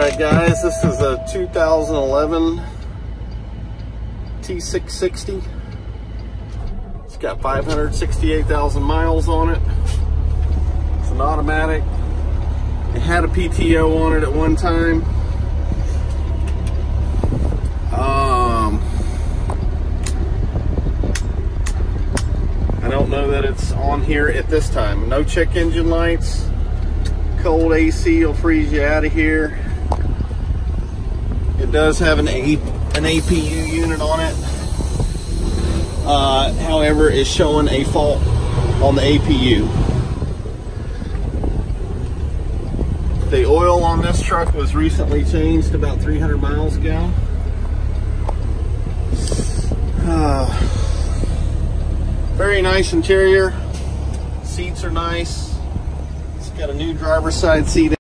Alright guys, this is a 2011 T660. It's got 568,000 miles on it. It's an automatic. It had a PTO on it at one time. I don't know that it's on here at this time. No check engine lights. Cold AC will freeze you out of here. It does have an APU unit on it. However, it's showing a fault on the APU. The oil on this truck was recently changed about 300 miles ago. Very nice interior. Seats are nice. It's got a new driver's side seat